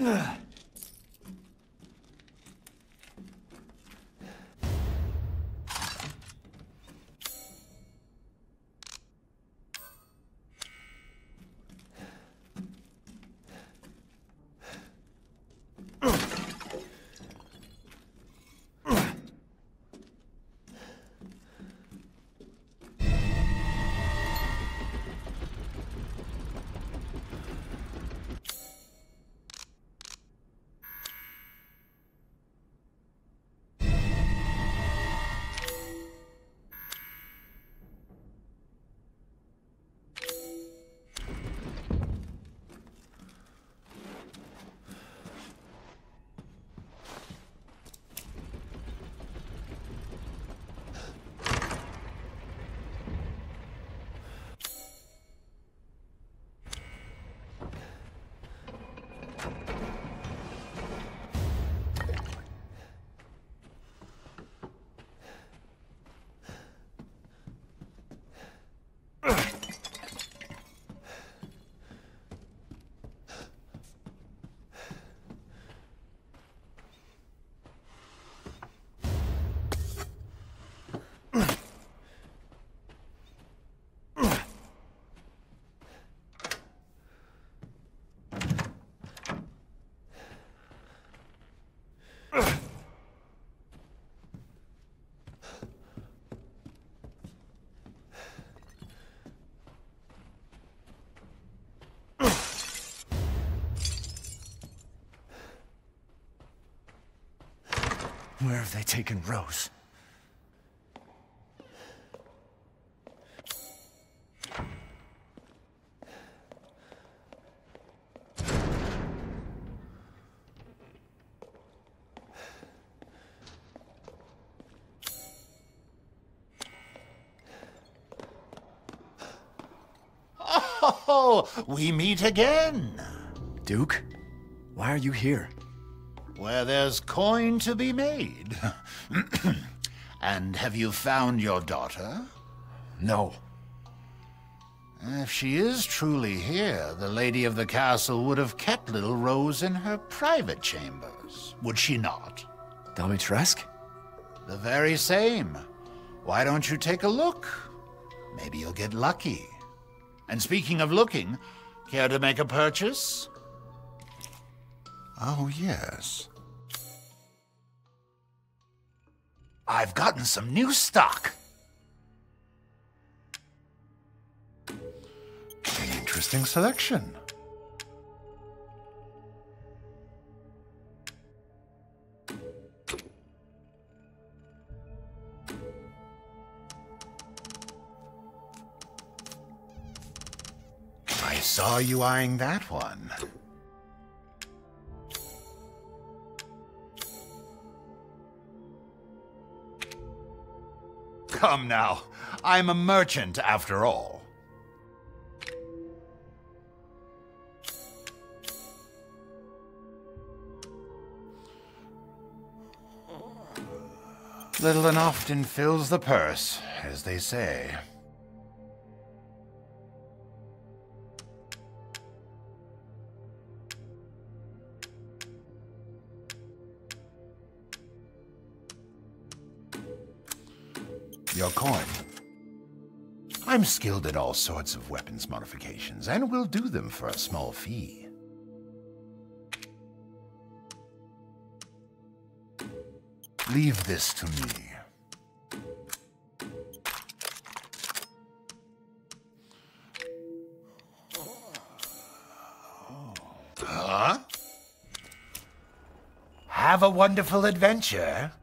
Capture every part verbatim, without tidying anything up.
Where have they taken Rose? Oh, we meet again. Duke, why are you here? Where there's coin to be made. And have you found your daughter? No. If she is truly here, the lady of the castle would have kept little Rose in her private chambers, would she not? Dimitrescu? The very same. Why don't you take a look? Maybe you'll get lucky. And speaking of looking, care to make a purchase? Oh, yes. I've gotten some new stock. An interesting selection. I saw you eyeing that one. Come now, I'm a merchant after all. Little and often fills the purse, as they say. Your coin. I'm skilled at all sorts of weapons modifications, and will do them for a small fee. Leave this to me. Huh? Have a wonderful adventure.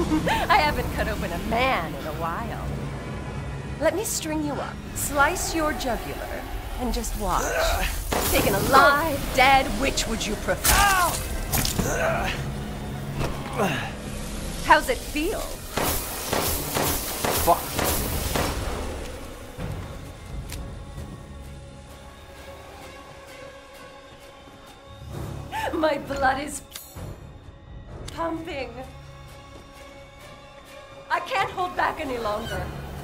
I haven't cut open a man in a while. Let me string you up, slice your jugular, and just watch. Taken alive, dead, which would you prefer? How's it feel? Fuck. My blood is pumping. I can't hold back any longer.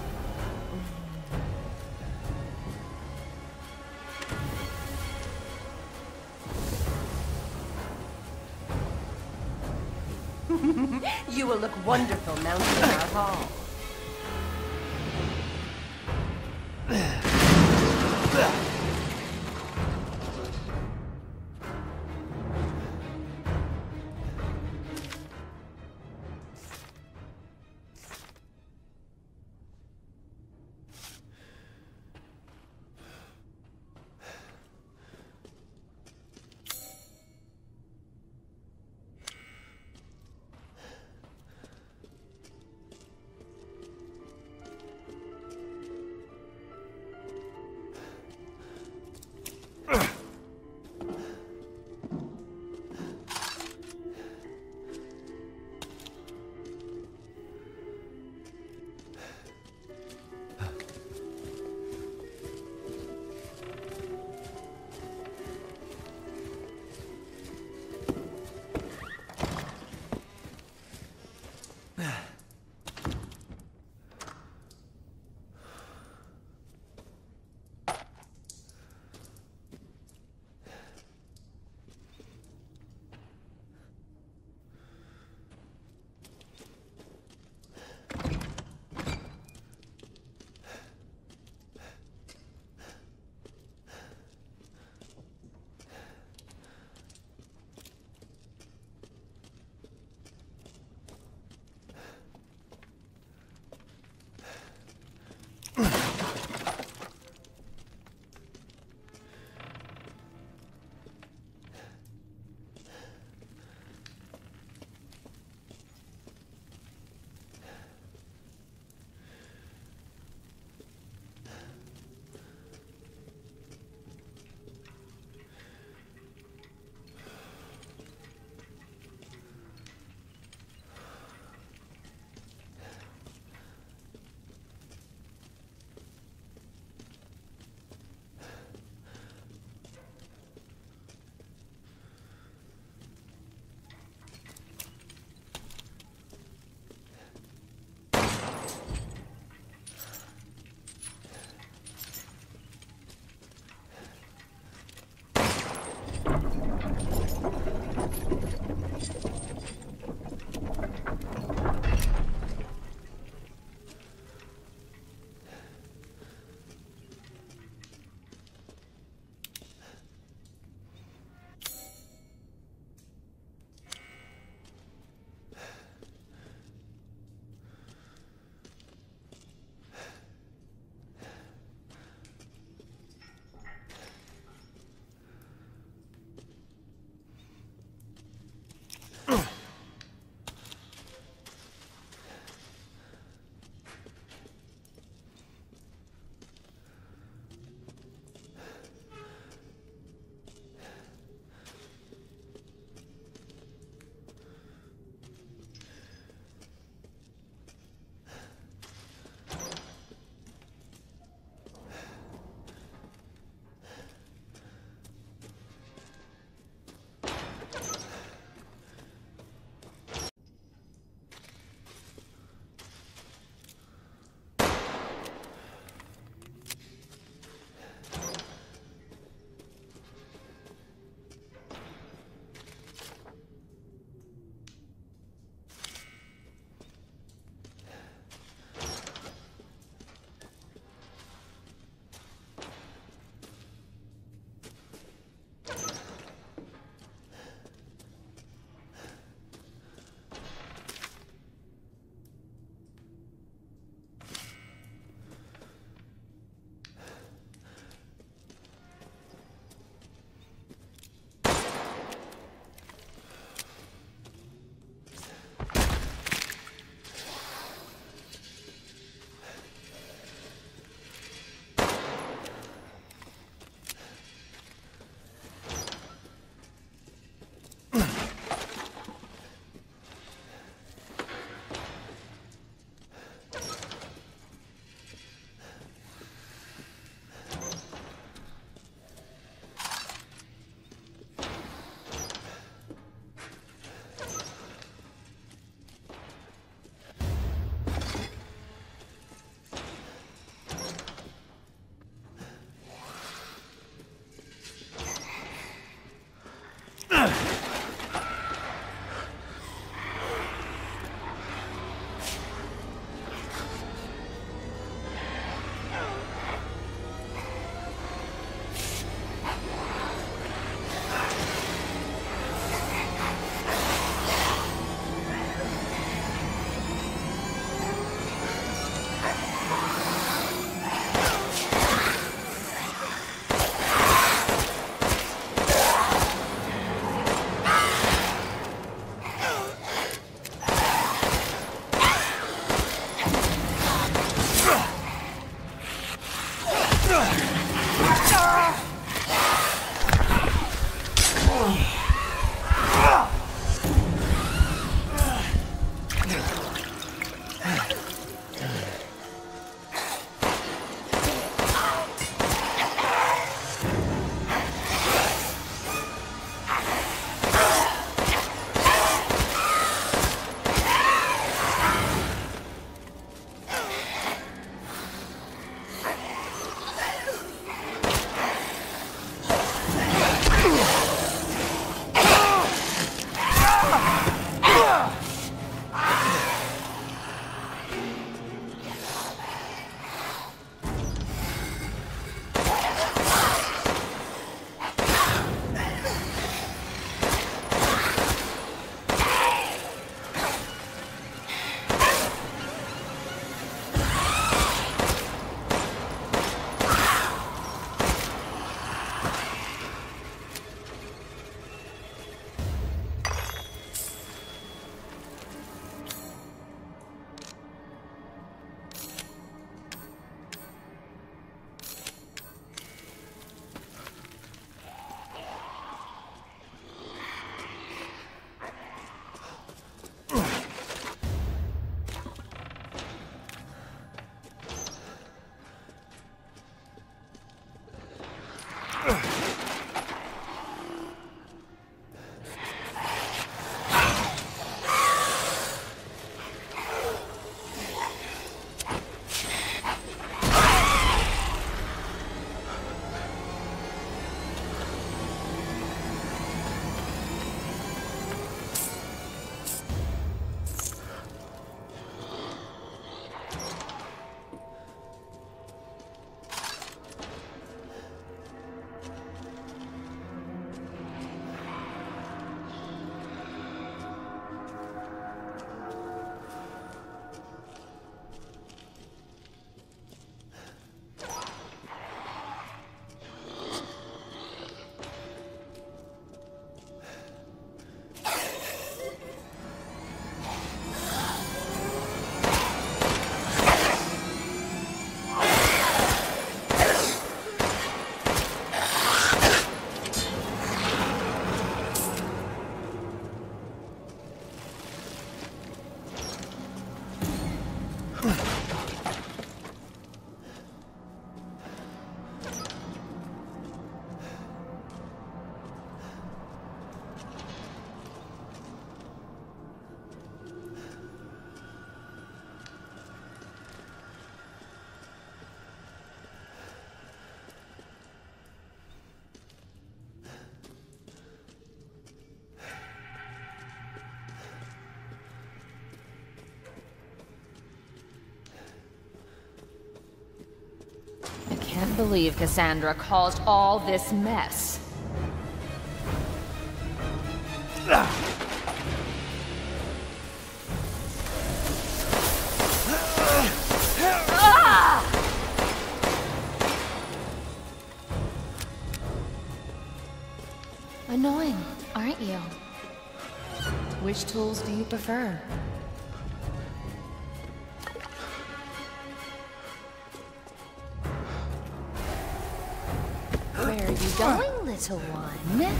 You will look wonderful mounted in our hall. believe Cassandra caused all this mess. Annoying, aren't you? Which tools do you prefer? Where are you going, little one?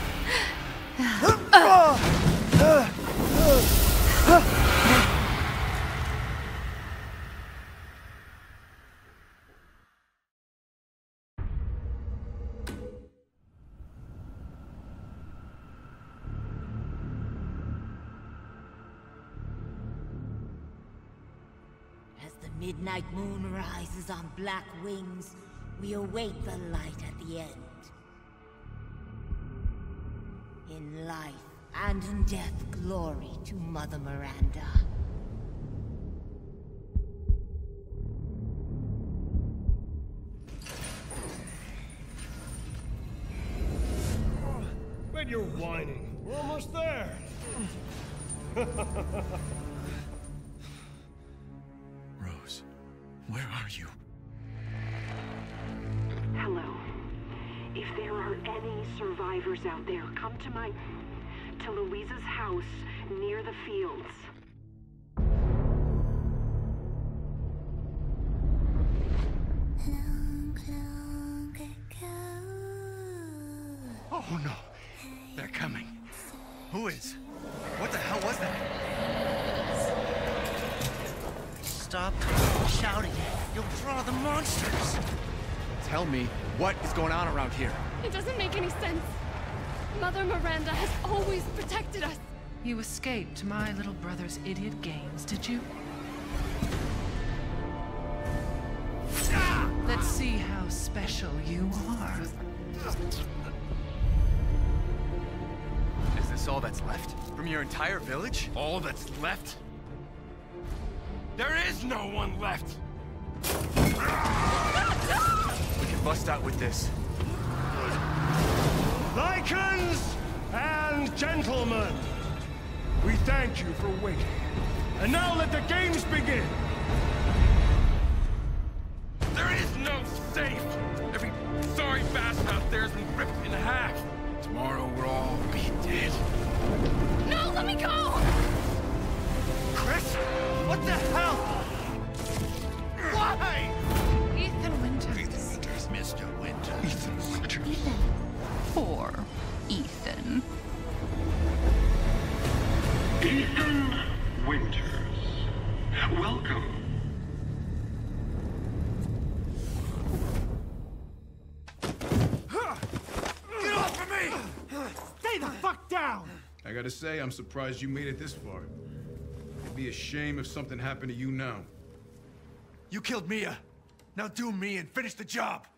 As the midnight moon rises on black wings, we await the light at the end. In life and in death, glory to Mother Miranda. When you're whining, we're almost there. Rose, where are you? Hello. If there are any survivors out there, come to my... to Louisa's house near the fields. Oh no! They're coming. Who is? What the hell was that? Stop shouting. You'll draw the monsters. Tell me, what is going on around here? It doesn't make any sense. Mother Miranda has always protected us. You escaped my little brother's idiot games, did you? Let's see how special you are. Is this all that's left? From your entire village? All that's left? There is no one left! We can bust out with this. Lycans and gentlemen, we thank you for waiting. And now let the games begin! There is no safe! Every sorry bastard out there has been ripped in half. Tomorrow we'll all be dead. No, let me go! Chris? What the hell? Why? Ethan Winters. Ethan Winters. Mister Winters. Ethan Winters. Ethan. Poor Ethan. Ethan Winters. Welcome. Get off of me! Stay the fuck down! I gotta say, I'm surprised you made it this far. It'd be a shame if something happened to you now. You killed Mia. Now do me and finish the job.